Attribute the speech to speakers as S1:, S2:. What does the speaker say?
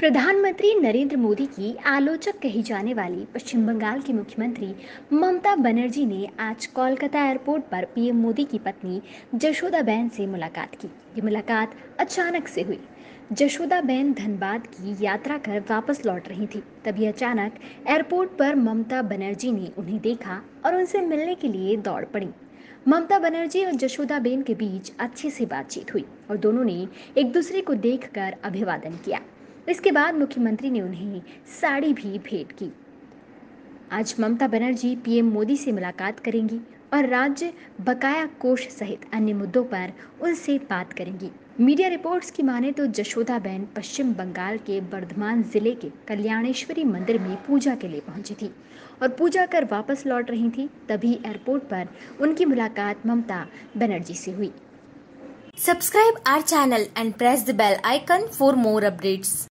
S1: प्रधानमंत्री नरेंद्र मोदी की आलोचक कही जाने वाली पश्चिम बंगाल की मुख्यमंत्री ममता बनर्जी ने आज कोलकाता एयरपोर्ट पर पीएम मोदी की पत्नी जशोदाबेन से मुलाकात की। ये मुलाकात अचानक से हुई। जशोदाबेन धनबाद की यात्रा कर वापस लौट रही थी, तभी अचानक एयरपोर्ट पर ममता बनर्जी ने उन्हें देखा और उनसे मिलने के लिए दौड़ पड़ी। ममता बनर्जी और जशोदाबेन के बीच अच्छी सी बातचीत हुई और दोनों ने एक दूसरे को देखकर अभिवादन किया। इसके बाद मुख्यमंत्री ने उन्हें साड़ी भी भेंट की। आज ममता बनर्जी पीएम मोदी से मुलाकात करेंगी और राज्य बकाया कोष सहित अन्य मुद्दों पर उनसे बात करेंगी। मीडिया रिपोर्ट्स की माने तो जशोदाबेन पश्चिम बंगाल के बर्धमान जिले के कल्याणेश्वरी मंदिर में पूजा के लिए पहुंची थी और पूजा कर वापस लौट रही थी। तभी एयरपोर्ट पर उनकी मुलाकात ममता बनर्जी से हुई।
S2: Subscribe our channel and press the bell icon for more updates.